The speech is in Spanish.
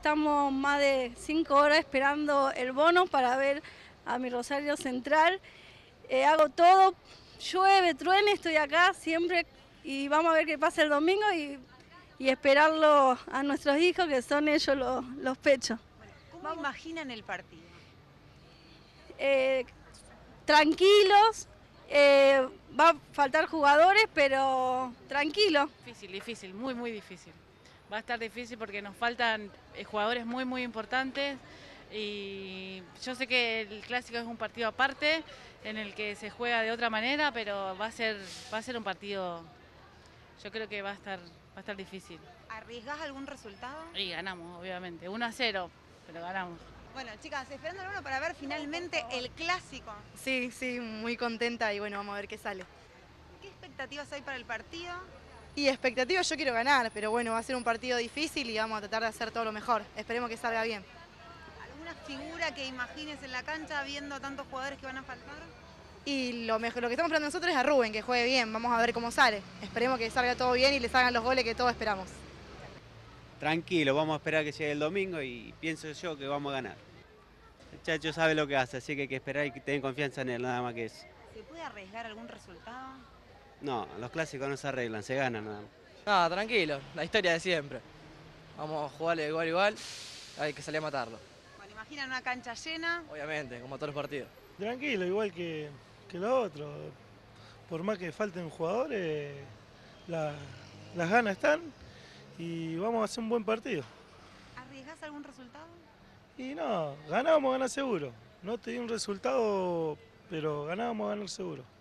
Estamos más de 5 horas esperando el bono para ver a mi Rosario Central. Hago todo, llueve, truene, estoy acá siempre y vamos a ver qué pasa el domingo y esperarlo a nuestros hijos, que son ellos los pechos. Bueno, ¿cómo imaginan el partido? Eh, Tranquilos, va a faltar jugadores, pero tranquilo. Difícil, muy difícil. Va a estar difícil porque nos faltan jugadores muy importantes y yo sé que el clásico es un partido aparte en el que se juega de otra manera, pero va a ser un partido, yo creo que va a estar difícil. ¿Arriesgás algún resultado? Y ganamos, obviamente, 1-0, pero ganamos. Bueno, chicas, esperando el bono para ver finalmente el clásico. Sí, muy contenta y bueno, vamos a ver qué sale. ¿Qué expectativas hay para el partido? Y expectativas, yo quiero ganar, pero bueno, va a ser un partido difícil y vamos a tratar de hacer todo lo mejor. Esperemos que salga bien. ¿Alguna figura que imagines en la cancha viendo tantos jugadores que van a faltar? Y lo que estamos esperando nosotros es a Rubén, que juegue bien. Vamos a ver cómo sale. Esperemos que salga todo bien y le salgan los goles que todos esperamos. Tranquilo, vamos a esperar que llegue el domingo y pienso yo que vamos a ganar. El Chacho sabe lo que hace, así que hay que esperar y tener confianza en él, nada más que eso. ¿Se puede arriesgar algún resultado? No, los clásicos no se arreglan, se ganan nada más. No, tranquilo, la historia de siempre. Vamos a jugarle igual igual, hay que salir a matarlo. Bueno, imaginan una cancha llena. Obviamente, como todos los partidos. Tranquilo, igual que los otros. Por más que falten jugadores, las ganas están y vamos a hacer un buen partido. ¿Arriesgás algún resultado? Y no, ganar vamos a ganar seguro. No te di un resultado, pero ganar vamos a ganar seguro.